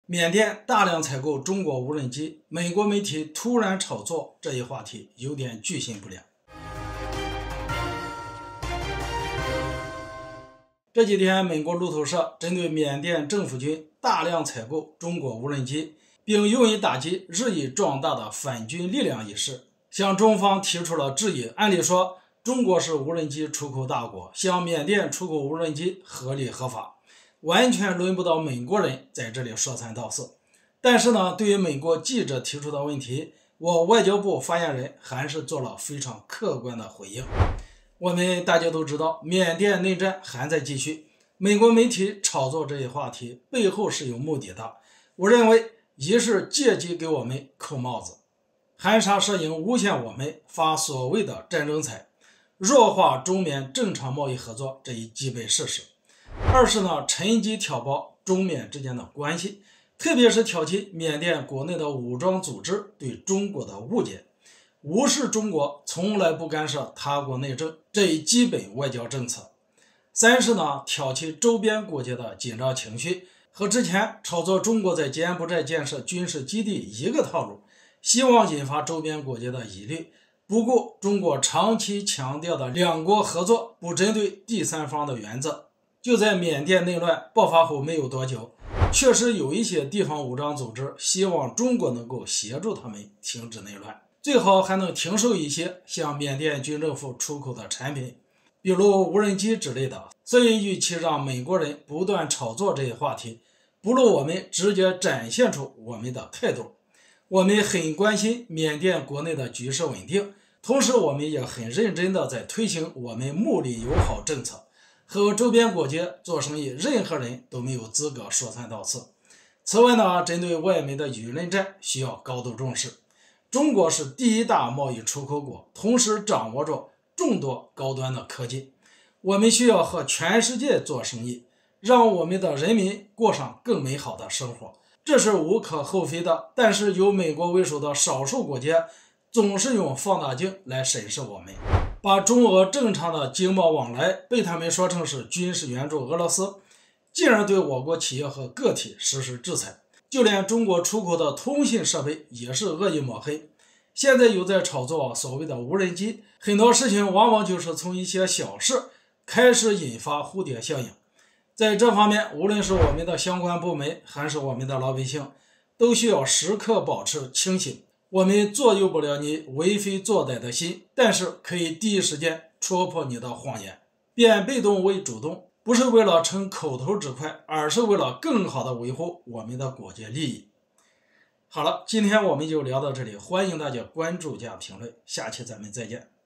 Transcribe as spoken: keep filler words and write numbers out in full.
缅甸大量采购中国无人机，美国媒体突然炒作这一话题，有点居心不良。这几天，美国路透社针对缅甸政府军大量采购中国无人机，并用以打击日益壮大的反军力量一事，向中方提出了质疑。按理说，中国是无人机出口大国，向缅甸出口无人机合理合法，完全轮不到美国人在这里说三道四。但是呢，对于美国记者提出的问题，我外交部发言人还是做了非常客观的回应。我们大家都知道，缅甸内战还在继续，美国媒体炒作这一话题背后是有目的的。我认为，一是借机给我们扣帽子，含沙射影诬陷我们发所谓的战争财，弱化中缅正常贸易合作这一基本事实；二是呢，趁机挑拨中缅之间的关系，特别是挑起缅甸国内的武装组织对中国的误解，无视中国从来不干涉他国内政这一基本外交政策；三是呢，挑起周边国家的紧张情绪，和之前炒作中国在柬埔寨建设军事基地一个套路，希望引发周边国家的疑虑，不顾中国长期强调的两国合作不针对第三方的原则。就在缅甸内乱爆发后没有多久，确实有一些地方武装组织希望中国能够协助他们停止内乱，最好还能停售一些向缅甸军政府出口的产品，比如无人机之类的。所以与其让美国人不断炒作这一话题，不如我们直接展现出我们的态度。我们很关心缅甸国内的局势稳定，同时我们也很认真地在推行我们睦邻友好政策。和周边国家做生意，任何人都没有资格说三道四。此外呢，针对外媒的舆论战需要高度重视。中国是第一大贸易出口国，同时掌握着众多高端的科技。我们需要和全世界做生意，让我们的人民过上更美好的生活，这是无可厚非的。但是由美国为首的少数国家总是用放大镜来审视我们，把中俄正常的经贸往来被他们说成是军事援助俄罗斯，进而对我国企业和个体实施制裁。就连中国出口的通信设备也是恶意抹黑。现在又在炒作所谓的无人机，很多事情往往就是从一些小事开始引发蝴蝶效应。在这方面，无论是我们的相关部门还是我们的老百姓，都需要时刻保持清醒。我们左右不了你为非作歹的心，但是可以第一时间戳破你的谎言，变被动为主动，不是为了逞口头之快，而是为了更好的维护我们的国家利益。好了，今天我们就聊到这里，欢迎大家关注加评论，下期咱们再见。